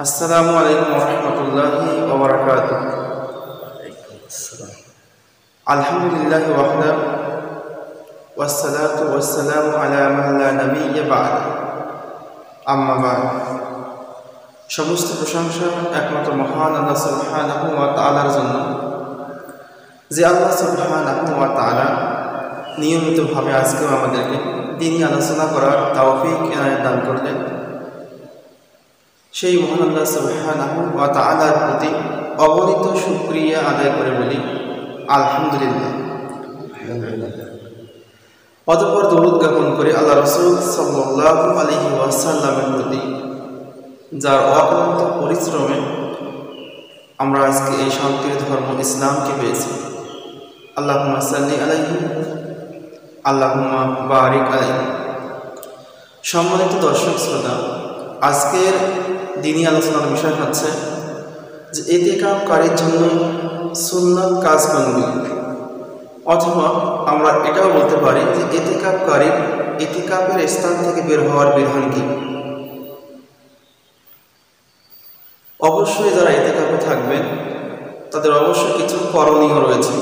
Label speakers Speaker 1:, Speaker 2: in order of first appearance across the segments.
Speaker 1: আসসালামু আলাইকুম ওয়া রাহমাতুল্লাহি ওয়া বারাকাতুহু। আলহামদুলিল্লাহি ওয়াহদা ওয়াসসালাতু ওয়াসসালামু আলা মান লা নাবিয়্যা বা'দ। আম্মা বা'দ। সমস্ত প্রশংসা একমাত্র মহান আল্লাহ সুবহানাহু ওয়া তাআলার জন্য, যে আল্লাহ সুবহানাহু ওয়া তাআলা নিয়মিতভাবে আজকেও আমাদেরকে দ্বীনি আলোচনা করার তৌফিক এনায়েত দান করলেন। সেই মহান আল্লাহ সুবহানাহু ওয়া তাআলার প্রতি অগণিত শুকরিয়া আদায় করে বলি আলহামদুলিল্লাহ। অতঃপর দরুদ জ্ঞাপন করে আল্লাহ রাসূল সাল্লাল্লাহু আলাইহি ওয়াসাল্লামের প্রতি, যার অক্লান্ত পরিশ্রমে আমরা আজকে এই শান্তির ধর্ম ইসলামকে পেয়েছি। আল্লাহুম্মা সাল্লি আলাইহি আল্লাহুম্মা বারিক আলাইহি। সম্মানিত দর্শক শ্রোতা, আজকের দ্বীনি আলোচনার বিষয় হচ্ছে যে ইতিকাফকারীর জন্য সুন্নাত কাজ কোনগুলি, অথবা আমরা এটাও বলতে পারি যে ইতিকাফকারীর ইতিকাফের স্থান থেকে বের হওয়ার বিধান কি। অবশ্যই যারা ইতিকাফে থাকবেন তাদের অবশ্যই কিছু করণীয় রয়েছে।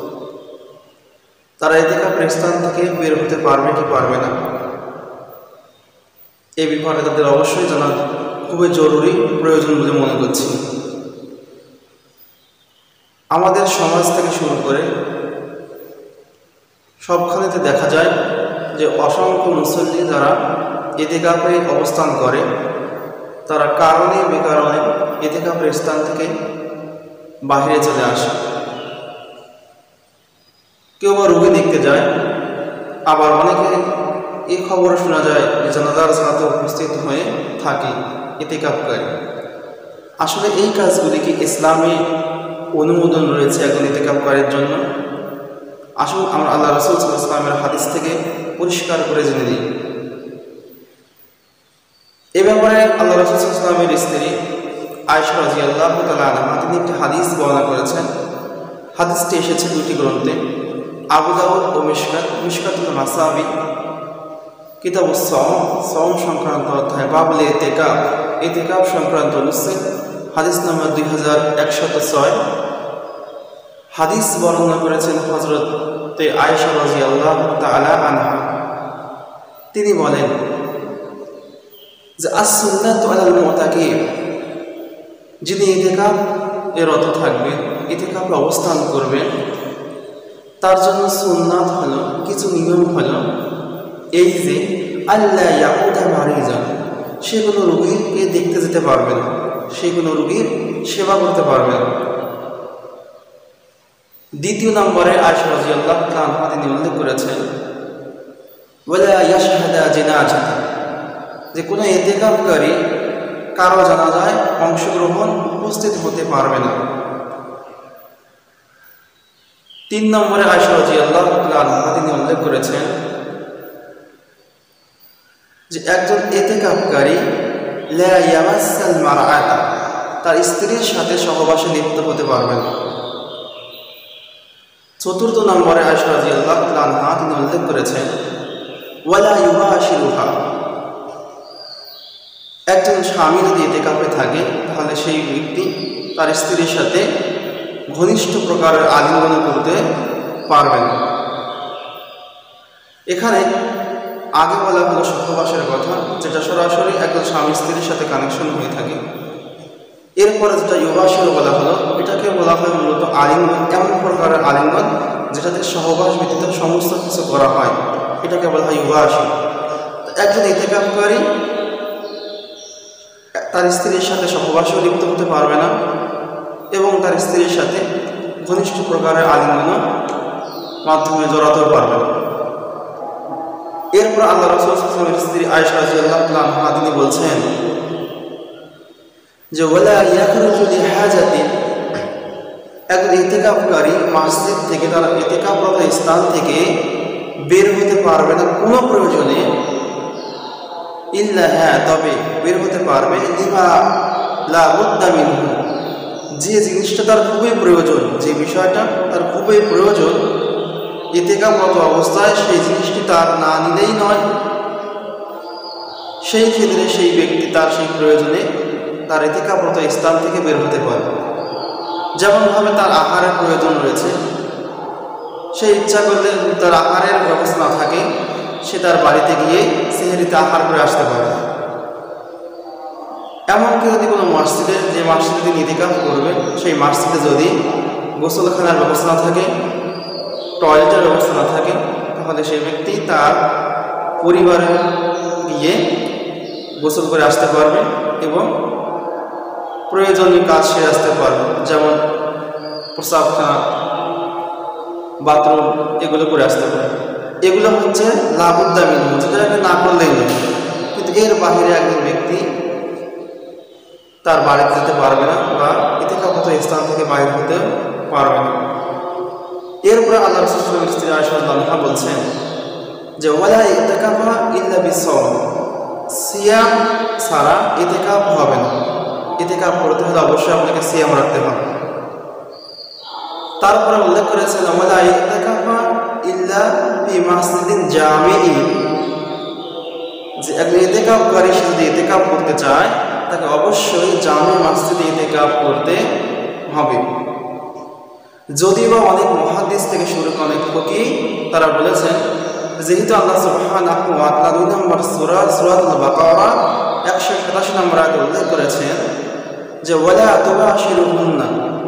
Speaker 1: তারা ইতিকাফের স্থান থেকে বের হতে পারবে কি পারবে না, এ ব্যাপারে তাদের অবশ্যই জানা খুবই জরুরি, প্রয়োজন বলে মনে করছি। আমাদের সমাজ থেকে শুরু করে সবখানেতে দেখা যায় যে অসংখ্য মুসল্লি যারা ইতিকাফে অবস্থান করে, তারা কারণে বেকারণে ইতিকাফের স্থান থেকে বাহিরে চলে আসে। কেউ বা রোগী দেখতে যায়, আবার অনেকে এই খবর শোনা যায় যে জানাজার সালাতে উপস্থিত হয়ে থাকে ইতিকাফকারী। আসলে এই কাজগুলি কি ইসলামে অনুমোদন রয়েছে একজন ইতিকাফকারীর জন্য? আসুন আমরা আল্লাহ রাসূল সাল্লাল্লাহু আলাইহি ওয়াসাল্লামের হাদিস থেকে পরিষ্কার করে জেনে নিই। এ ব্যাপারে আল্লাহ রাসূল সাল্লাল্লাহু আলাইহি ওয়াসাল্লামের স্ত্রী আয়েশা রাদিয়াল্লাহু তাআলা আনহা তিনি একটি হাদিস বর্ণনা করেছেন। হাদিসটি এসেছে দুটি গ্রন্থে, আবু দাউদ ও মিশকাতুল মাসাবি, কিতাবুস সাওম সংক্রান্ত অধ্যায়, বাবুল ইতিকাফ সংক্রান্ত অনুচ্ছেদ, হাদিস নম্বর 2106। হাদিস বর্ণনা করেছেন হযরত আয়েশা রাদিয়াল্লাহু তাআলা আনহা। তিনি বলেন যে as-সুন্নাতু আলাল মুতাকিফ, যিনি ইতিকাফ এর রত থাকবেন, ইতিকাফে অবস্থান করবেন, তার জন্য সুন্নাত হলো, কিছু নিয়ম হলো এই যে আল্লাহ ইয়াউদা মারিজান, সে কোনো রোগীকে দেখতে যেতে পারবে না, সে কোনো রোগীর সেবা করতে পারবে না। দ্বিতীয় নম্বরে আয়েশা রাদিয়াল্লাহু তাআলা আনহা তিনি উল্লেখ করেছেন ওয়ালা ইয়াশহাদা জানাজাতা, যে কোনো ইতিকাফকারী কারো জানাজায় অংশগ্রহণ উপস্থিত হতে পারবে না। তিন নম্বরে আয়েশা রাদিয়াল্লাহু তাআলা আনহা তিনি উল্লেখ করেছেন যে একজন ইতিকাফকারী লা ইয়ামাসাল মারআতা, তার স্ত্রীর সাথে সহবাসে লিপ্ত হতে পারবে না। চতুর্থ নম্বরে আয়েশা রাদিয়াল্লাহু তাআলা আনহা তিনি উল্লেখ করেছেন ওয়ালা ইউবাশিরুহা, একজন স্বামী যদি ইতিকাফে থাকে তাহলে সেই ব্যক্তি তার স্ত্রীর সাথে ঘনিষ্ঠ প্রকারের আলিঙ্গন করতে পারবে না। এখানে আগে বলা হলো সহবাসের কথা, যেটা সরাসরি একজন স্বামী স্ত্রীর সাথে কানেকশন হয়ে থাকে। এরপরে যেটা ইউবাশির বলা হলো, এটাকে বলা হয় মূলত আলিঙ্গন, এমন প্রকারের আলিঙ্গন যেটাতে সহবাস ব্যতীত সমস্ত কিছু করা হয়, এটাকে বলা হয় ইউবাশি। একজন ইতিকাফকারী তার স্ত্রীর সাথে সহবাসেও লিপ্ত হতে পারবে না এবং তার স্ত্রীর সাথে ঘনিষ্ঠ প্রকারের আলিঙ্গন মাধ্যমে জড়াতেও পারবে না। এরপর আল্লাহ রাসূল সাল্লাল্লাহু আলাইহি ওয়াসাল্লামের স্ত্রী আয়েশা রাদিয়াল্লাহু তাআলা আনহা তিনি বলছেন যে ওয়ালা ইয়াখরুজু লিহাজাতিন, একজন ইতিকাফকারী মসজিদ থেকে, তার ইতিকাফরত স্থান থেকে বের হতে পারবে না কোনো প্রয়োজনে, ইল্লা, হ্যাঁ তবে বের হতে পারবে লিমা লা বুদ্দা মিনহু, যে জিনিসটা তার খুবই প্রয়োজন, যে বিষয়টা তার খুবই প্রয়োজন ইতিকাফরত অবস্থায়, সেই জিনিসটি তার না নিলেই নয়। সেই ক্ষেত্রে সেই ব্যক্তি তার সেই প্রয়োজনে তার ইতিকাফরত স্থান থেকে বের হতে পারে। যেমনভাবে তার আহারের প্রয়োজন রয়েছে, সে ইচ্ছা করলে তার আহারের ব্যবস্থা না থাকে, সে তার বাড়িতে গিয়ে সেহরিতে আহার করে আসতে পারে। এমনকি যদি কোনো মসজিদে, যে মসজিদে তিনি ইতিকাফ করবেন, সেই মসজিদে যদি গোসলখানার ব্যবস্থা না থাকে, টয়লেটের ব্যবস্থা না থাকে, তাহলে সেই ব্যক্তি তার পরিবারে গিয়ে গোসল করে আসতে পারবে এবং প্রয়োজনীয় কাজ সেরে আসতে পারবে, যেমন প্রস্রাবখানা, বাথরুম, এগুলো করে আসতে পারে। এগুলো হচ্ছে লাভুদ্দামিন, যেটাকে না করলেই নেই। কিন্তু এর বাহিরে একজন ব্যক্তি তার বাড়িতে যেতে পারবে না বা ইতিকাফরত স্থান থেকে বাইরে হতে পারবে না। এরপরে আল্লাহ রাসূলের স্ত্রী আয়েশা রাদিয়াল্লাহু আনহা বলছেন যে ওয়ালা ইতিকাফা ইল্লা বিসওম, সিয়াম ছাড়া ইতিকাফ হবে না। ইতিকাফ করতে হলে অবশ্যই আপনাকে সিয়াম রাখতে হবে। তারপরে উল্লেখ করেছেন ওয়ালা ইতিকাফা ইল্লা ফি মাসজিদিন জামিই, যে একজন ইতিকাফকারী সে যদি ইতিকাফ করতে চায় তাকে অবশ্যই জামে মসজিদে ইতিকাফ করতে হবে। যদিও বা অনেক মুহাদ্দিস থেকে শুরু করে অনেক ফকিহ তারা বলেছেন, যেহেতু আল্লাহ সুবহানাহু ওয়া তাআলা 2 নম্বর সূরা সূরাতুল বাকারা 187 নম্বর আয়াতে উল্লেখ করেছেন যে ওয়ালা তুবাশিরুহুন্না,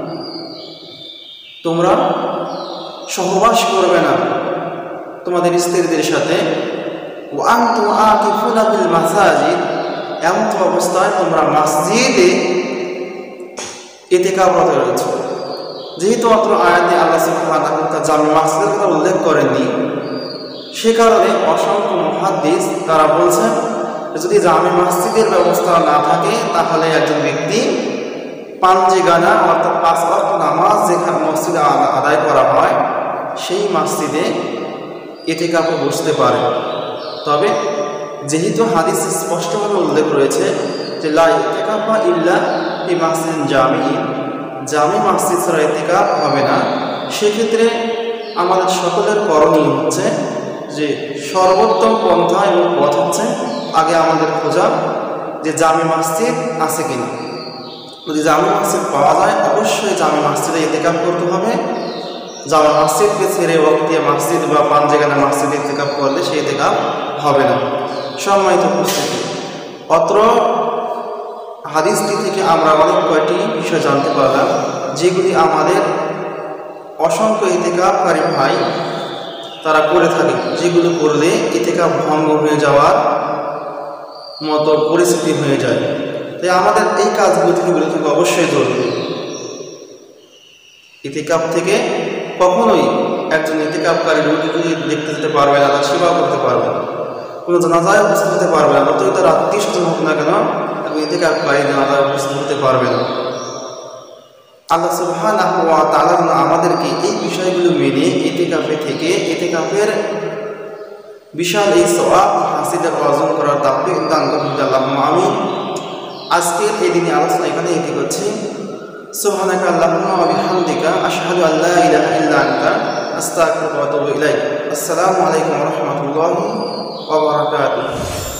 Speaker 1: তোমরা সহবাস করবে না তোমাদের স্ত্রীদের সাথে, ওয়া আনতুম আকিফুনা ফিল মাসাজিদ, এমন অবস্থায় তোমরা মসজিদে ইতিকাফরত রয়েছে। যেহেতু অত্র আয়াতে আল্লাহ সুবহানাহু ওয়া তাআলা জামে মসজিদের কথা উল্লেখ করেননি, সে কারণে অসংখ্য মুহাদ্দিস তারা বলছেন যদি জামে মসজিদের ব্যবস্থা না থাকে তাহলে একজন ব্যক্তি পাঞ্জেগানা অর্থাৎ 5 ওয়াক্ত নামাজ যেখানে মসজিদে আদায় করা হয় সেই মসজিদে ইতিকাফে বসতে পারে। তবে যেহেতু হাদিসে স্পষ্টভাবে উল্লেখ রয়েছে যে লা ইতিকাফা ইল্লা ফি মাসজিদিন জামি, জামি মসজিদ ছাড়া ইতিকাফ হবে না, সেক্ষেত্রে আমাদের সকলের করণীয় হচ্ছে যে সর্বোত্তম পন্থা এবং পথ হচ্ছে আগে আমাদের খোঁজা যে জামি মসজিদ আছে কিনা। যদি জামি মসজিদ পাওয়া যায় অবশ্যই জামি মসজিদে ইতিকাফ করতে হবে। জামি মসজিদকে ছেড়ে ওয়াক্তিয়া মসজিদ বা পাঞ্জেগানা মসজিদে ইতিকাফ করলে সেই ইতিকাফ হবে না। সম্মানিত উপস্থিতি, অত্র হাদিসটি থেকে আমরা অনেক কয়টি বিষয় জানতে পারলাম যেগুলি আমাদের অসংখ্য ইতিকাফকারী ভাই তারা করে থাকে, যেগুলো করলে ইতিকাফ ভঙ্গ হয়ে যাওয়ার মতো পরিস্থিতি হয়ে যায়। তাই আমাদের এই কাজগুলো থেকে বিরত থাকা অবশ্যই জরুরি। ইতিকাফ থেকে কখনোই একজন ইতিকাফকারী রোগীকে দেখতে যেতে পারবে না, তার সেবা করতে পারবে না, কোনো জানাজায় উপস্থিত হতে পারবে না, যতই তার আত্মীয়-স্বজন হোক না কেন ইতিকাফকারী জানাজায় উপস্থিত হতে পারবে না। আল্লাহ সুবহানাহু ওয়া তাআলা আমাদেরকে এই বিষয়গুলো মেনে ইতিকাফে থেকে ইতিকাফের বিশাল এই সওয়াব হাসিলের অর্জন করার তাওফিক দান করুন, আল্লাহুম্মা আমিন। আজকের এই দিনে আলোচনা এখানে এটি হচ্ছে। সুবহানাকা আল্লাহুম্মা ওয়া বিহামদিকা আশহাদু আল্লা ইলাহা ইল্লা আনতা আস্তাগফিরুকা ওয়া আতুবু ইলাইক। আসসালামু আলাইকুম ওয়া রাহমাতুল্লাহি ওয়া বারাকাতুহু।